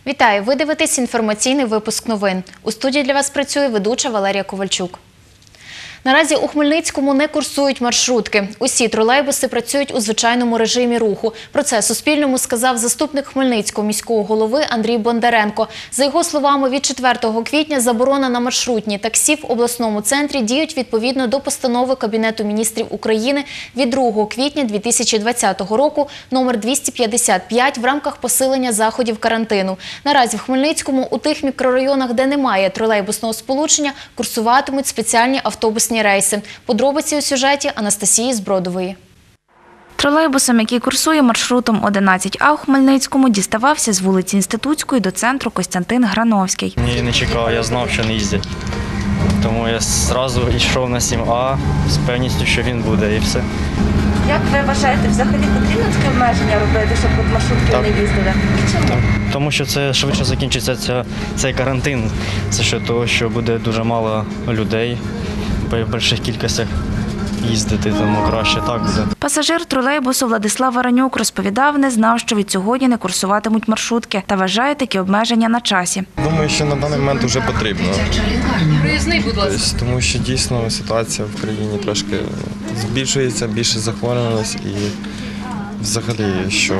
Вітаю! Ви дивитесь інформаційний випуск новин. У студії для вас працює ведуча Валерія Ковальчук. Наразі у Хмельницькому не курсують маршрутки. Усі тролейбуси працюють у звичайному режимі руху. Про це Суспільному сказав заступник Хмельницького міського голови Андрій Бондаренко. За його словами, від 4 квітня заборона на маршрутні таксі в обласному центрі діють відповідно до постанови Кабінету міністрів України від 2 квітня 2020 року номер 255 в рамках посилення заходів карантину. Наразі в Хмельницькому у тих мікрорайонах, де немає тролейбусного сполучення, курсуватимуть спеціальні автобусні рейси. Подробиці у сюжеті Анастасії Збродової. Тролейбусом, який курсує маршрутом 11А у Хмельницькому, діставався з вулиці Інститутської до центру Костянтин Грановський. Ні, не чекав, я знав, що не їздять. Тому я одразу йшов на 7А з певністю, що він буде, і все. Як ви вважаєте, взагалі потрібно таке обмеження робити, щоб от маршрутки не їздили? Чому? Тому що це швидше закінчиться цей карантин. Це ще того, що буде дуже мало людей в більших кількостях їздити, тому краще так буде. Пасажир тролейбусу Владислав Варанюк розповідав, не знав, що від сьогодні не курсуватимуть маршрутки та вважає такі обмеження на часі. Думаю, що на даний момент вже потрібно. Проїзний, будь ласка. Тому що дійсно ситуація в країні трошки збільшується, більше захворюваність і взагалі, що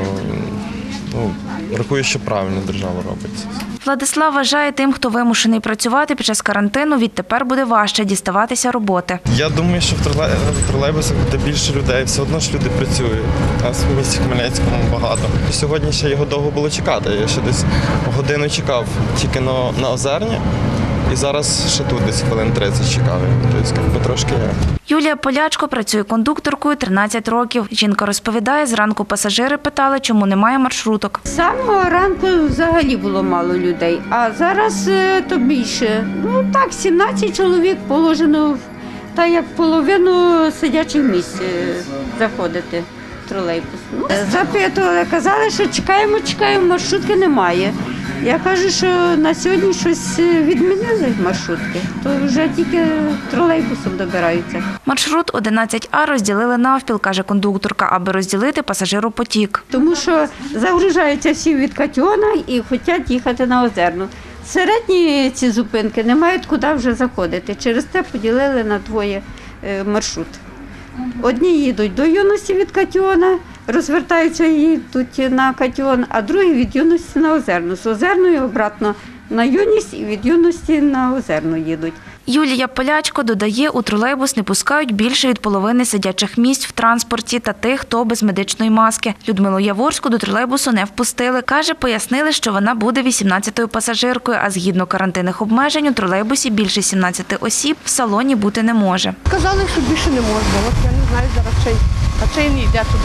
рахую, що правильно держава робить. Владислав вважає, тим, хто вимушений працювати під час карантину, відтепер буде важче дістатися роботи. Я думаю, що в тролейбусах буде більше людей, все одно ж люди працюють. У нас в місті Хмельницькому багато. Сьогодні ще його довго було чекати, я ще десь годину чекав тільки на Озерні. І зараз ще тут десь хвилин 30 чекав. Тобто трошки є. Юлія Полячко працює кондукторкою 13 років. Жінка розповідає, зранку пасажири питали, чому немає маршруток. З самого ранку взагалі було мало людей, а зараз то більше. 17 чоловік положено, так як половину сидячих місць заходити в тролейбус. Запитували, казали, що чекаємо, маршрутки немає. Я кажу, що на сьогодні щось відмінили маршрутки, то вже тільки тролейбусом добираються. Маршрут 11А розділили навпіл, каже кондукторка, аби розділити пасажиропотік. Тому що загружаються всі від Катіона і хочуть їхати на Озерну. Середні ці зупинки не мають куди вже заходити, через те поділили на двоє маршрут. Одні їдуть до Юності від Катіона, розвертаються і йдуть на Катіон, а другі від Юності на Озерну. З Озерної обратно на Юність і від Юності на Озерну їдуть. Юлія Полячко додає, у тролейбус не пускають більше від половини сидячих місць в транспорті та тих, хто без медичної маски. Людмилу Яворську до тролейбусу не впустили. Каже, пояснили, що вона буде 18-ю пасажиркою, а згідно карантинних обмежень у тролейбусі більше 17 осіб в салоні бути не може. Казали, що більше не можна. От я не знаю зараз, а чий не йде туди.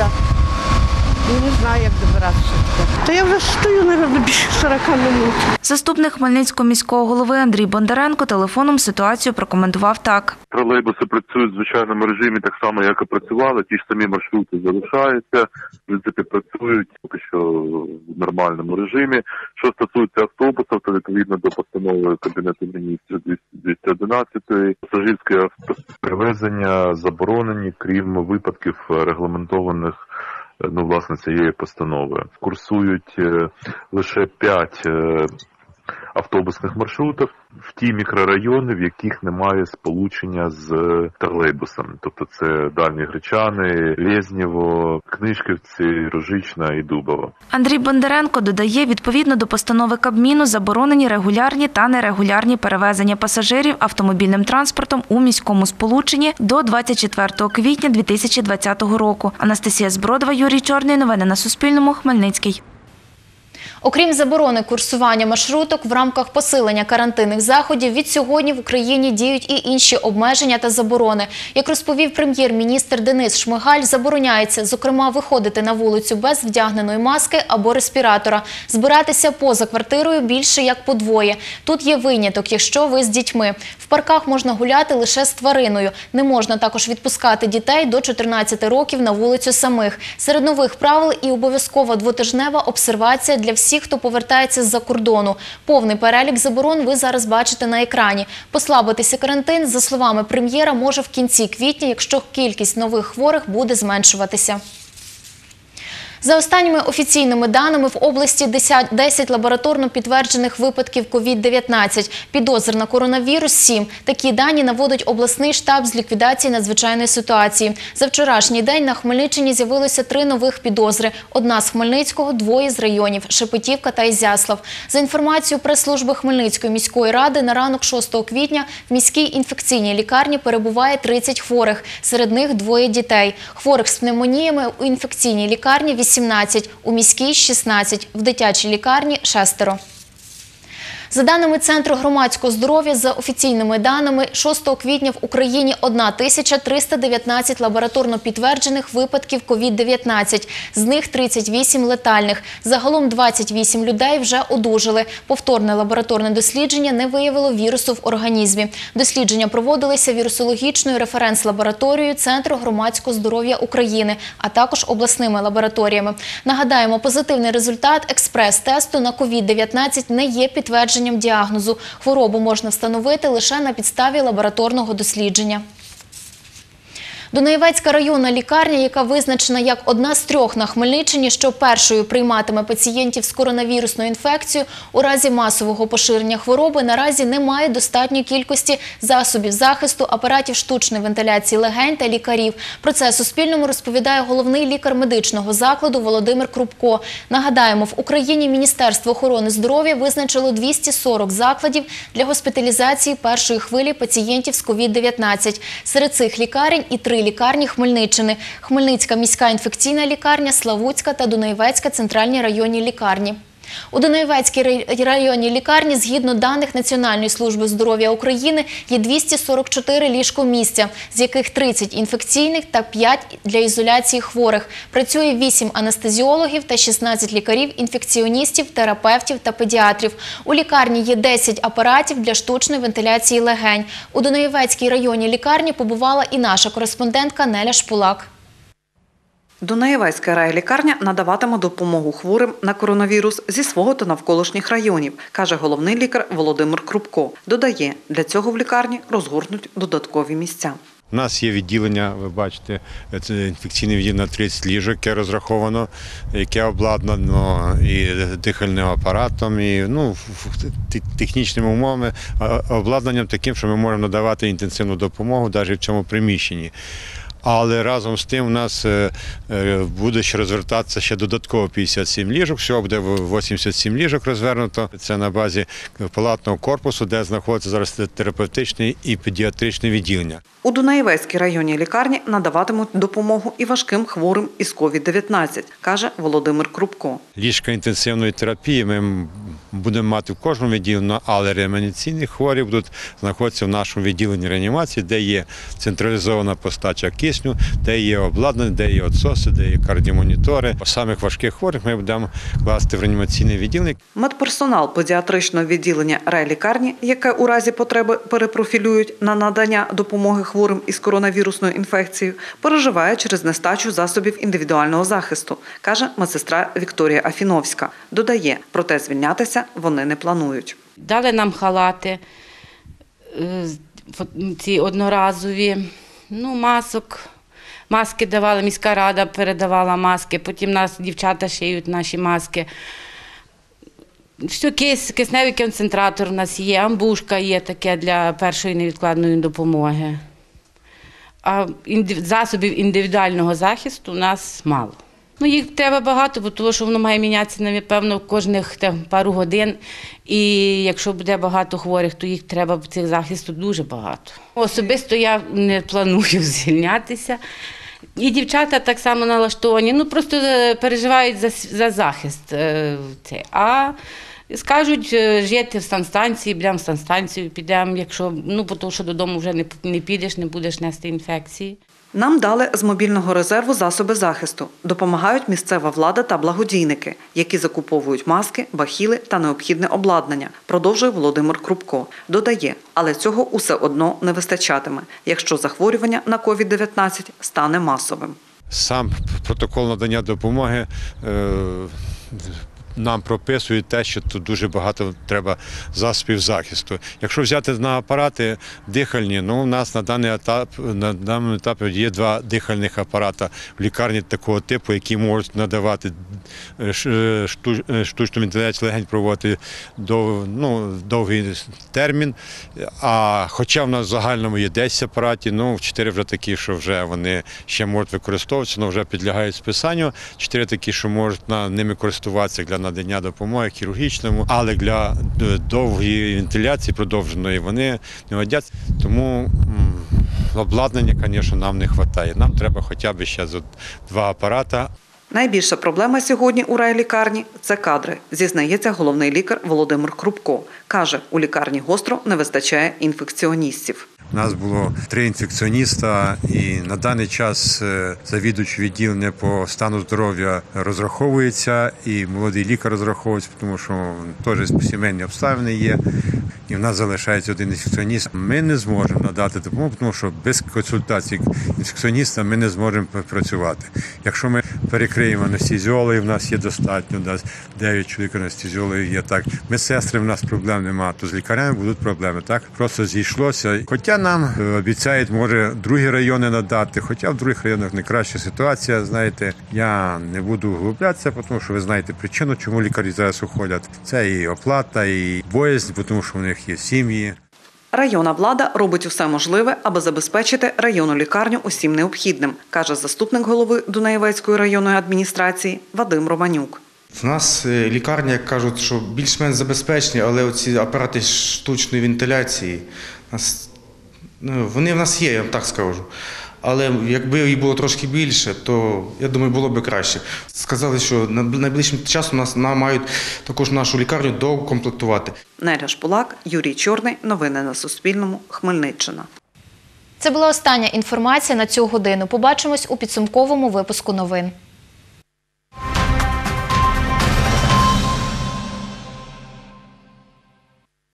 І не знаю, як добиратися. То я вже стою, мабуть, більше 40 минут. Заступник Хмельницького міського голови Андрій Бондаренко телефоном ситуацію прокоментував так. Тролейбуси працюють в звичайному режимі так само, як і працювали. Ті ж самі маршрути залишаються, в принципі, працюють поки що в нормальному режимі. Що стосується автобусів, то відповідно до постанови Кабінету міністрів 211 пасажирські перевезення заборонені, крім випадків регламентованих власне, цієї постанови. Курсують лише 5 автобусних маршрутів в ті мікрорайони, в яких немає сполучення з тролейбусом. Тобто це Дальні Гречани, Лєзнєво, Книжківці, Рожична і Дубово. Андрій Бондаренко додає, відповідно до постанови Кабміну заборонені регулярні та нерегулярні перевезення пасажирів автомобільним транспортом у міському сполученні до 24 квітня 2020 року. Анастасія Збродова, Юрій Чорний. Новини на Суспільному. Хмельницький. Окрім заборони курсування маршруток, в рамках посилення карантинних заходів від сьогодні в Україні діють і інші обмеження та заборони. Як розповів прем'єр-міністр Денис Шмигаль, забороняється, зокрема, виходити на вулицю без вдягненої маски або респіратора, збиратися поза квартирою більше як по двоє. Тут є виняток, якщо ви з дітьми. В парках можна гуляти лише з твариною. Не можна також відпускати дітей до 14 років на вулицю самих. Серед нових правил і обов'язкова двотижнева обсервація для всіх, хто повертається з-за кордону. Повний перелік заборон ви зараз бачите на екрані. Послабитися карантин, за словами прем'єра, може в кінці квітня, якщо кількість нових хворих буде зменшуватися. За останніми офіційними даними, в області 10 лабораторно підтверджених випадків COVID-19. Підозр на коронавірус – 7. Такі дані наводить обласний штаб з ліквідації надзвичайної ситуації. За вчорашній день на Хмельниччині з'явилося 3 нових підозри. 1 з Хмельницького, 2 з районів – Шепетівка та Ізяслав. За інформацією прес-служби Хмельницької міської ради, на ранок 6 квітня в міській інфекційній лікарні перебуває 30 хворих. Серед них 2 дітей. Хворих з пневмоніями у інфекційній лікарні 18, у міській – 16, в дитячій лікарні – 6. За даними Центру громадського здоров'я, за офіційними даними, 6 квітня в Україні 1319 лабораторно підтверджених випадків COVID-19, з них 38 летальних. Загалом 28 людей вже одужали. Повторне лабораторне дослідження не виявило вірусу в організмі. Дослідження проводилися вірусологічною референс-лабораторією Центру громадського здоров'я України, а також обласними лабораторіями. Нагадаємо, позитивний результат експрес-тесту на COVID-19 не є підтвердженням діагнозу. Хворобу можна встановити лише на підставі лабораторного дослідження. Дунаєвецька районна лікарня, яка визначена як одна з 3 на Хмельниччині, що першою прийматиме пацієнтів з коронавірусною інфекцією у разі масового поширення хвороби, наразі не має достатньої кількості засобів захисту, апаратів штучної вентиляції легень та лікарів. Про це Суспільному розповідає головний лікар медичного закладу Володимир Крупко. Нагадаємо, в Україні Міністерство охорони здоров'я визначило 240 закладів для госпіталізації першої хвилі пацієнтів з COVID-19. Серед цих лікарень і 3 лікарні Хмельниччини – Хмельницька міська інфекційна лікарня, Славутська та Дунаєвецька центральні районні лікарні. У Дунаєвецькій районній лікарні, згідно даних Національної служби здоров'я України, є 244 ліжкомісця, з яких 30 інфекційних та 5 для ізоляції хворих. Працює 8 анестезіологів та 16 лікарів-інфекціоністів, терапевтів та педіатрів. У лікарні є 10 апаратів для штучної вентиляції легень. У Дунаєвецькій районній лікарні побувала і наша кореспондентка Неля Шпулак. Дунаєвецька райлікарня надаватиме допомогу хворим на коронавірус зі свого та навколишніх районів, каже головний лікар Володимир Крупко. Додає, для цього в лікарні розгорнуть додаткові місця. У нас є відділення, ви бачите, це інфекційне відділення на 30 ліжок, яке розраховано, яке обладнано і дихальним апаратом, і технічними умовами, обладнанням таким, що ми можемо надавати інтенсивну допомогу навіть в цьому приміщенні. Але разом з тим у нас буде ще розвертатися ще додатково 57 ліжок, всього буде 87 ліжок розвернуто. Це на базі палатного корпусу, де знаходиться зараз терапевтичне і педіатричне відділення. У Дунаєвецькій районній лікарні надаватимуть допомогу і важким хворим із COVID-19, каже Володимир Крупко. Ліжка інтенсивної терапії ми будемо мати в кожному відділенні, але реанімаційні хворі будуть знаходитися в нашому відділенні реанімації, де є централізована постача кисню, де є обладнання, де є отсоси, де є кардіомонітори. Самих важких хворих ми будемо класти в реанімаційне відділення. Медперсонал педіатричного відділення райлікарні, яке у разі потреби перепрофілюють на надання допомоги хворим із коронавірусною інфекцією, переживає через нестачу засобів індивідуального захисту, каже медсестра Вікторія Афіновська. Додає, проте звільнятися вони не планують. Дали нам халати, ці одноразові, маски давали, міська рада передавала маски, потім нас дівчата шиють наші маски. Все, кисневий концентратор у нас є, амбушка є таке для першої невідкладної допомоги. А засобів індивідуального захисту у нас мало. Їх треба багато, тому що воно має мінятися, напевно, кожних пару годин. І якщо буде багато хворих, то їх треба цих захисту дуже багато. Особисто я не планую звільнятися. І дівчата так само налаштовані, просто переживають за захист. А скажуть жити в санстанції, будемо в санстанцію, підемо, тому що додому вже не підеш, не будеш нести інфекції. Нам дали з мобільного резерву засоби захисту. Допомагають місцева влада та благодійники, які закуповують маски, бахіли та необхідне обладнання, продовжує Володимир Крупко. Додає, але цього усе одно не вистачатиме, якщо захворювання на COVID-19 стане масовим. Сам протокол надання допомоги нам прописують те, що тут дуже багато треба засобів захисту. Якщо взяти на апарати дихальні, у нас на даному етапі є 2 дихальних апарата в лікарні такого типу, які можуть надавати штучну вентиляцію легень, проводити довгий термін. А хоча в нас в загальному є 10 апаратів, 4 вже такі, що вже вони ще можуть використовуватися, але вже підлягають списанню. 4 такі, що можуть ними користуватися для надання допомоги хірургічному, але для довгої вентиляції продовженої вони не годяться. Тому обладнання, звісно, нам не вистачає. Нам треба хоча б ще 2 апарати. Найбільша проблема сьогодні у райлікарні – це кадри, зізнається головний лікар Володимир Крупко. Каже, у лікарні гостро не вистачає інфекціоністів. У нас було 3 інфекціоніста, і на даний час завідуючий відділення по стану здоров'я розраховується, і молодий лікар розраховується, тому що теж сімейні обставини є, і в нас залишається 1 інфекціоніст. Ми не зможемо надати допомогу, тому що без консультації інфекціоніста ми не зможемо працювати. Якщо ми перекриємо анестезіологів, в нас є достатньо, 9 чоловік анестезіологів є так. Медсестри, в нас проблем немає, то з лікарями будуть проблеми. Так просто зійшлося. Хоча нам обіцяють, може, другі райони надати, хоча в других районах не краща ситуація, знаєте. Я не буду углублятися, тому що ви знаєте причину, чому лікарі зараз уходять. Це і оплата, і боязнь, тому що в них є сім'ї. Районна влада робить усе можливе, аби забезпечити районну лікарню усім необхідним, каже заступник голови Дунаєвецької районної адміністрації Вадим Романюк. У нас лікарня, як кажуть, що більш-менш забезпечені, але оці апарати штучної вентиляції, вони в нас є, я вам так скажу. Але якби їх було трошки більше, то, я думаю, було б краще. Сказали, що найближчим часом нам мають також нашу лікарню доукомплектувати. Неля Шпулак, Юрій Чорний. Новини на Суспільному. Хмельниччина. Це була остання інформація на цю годину. Побачимось у підсумковому випуску новин.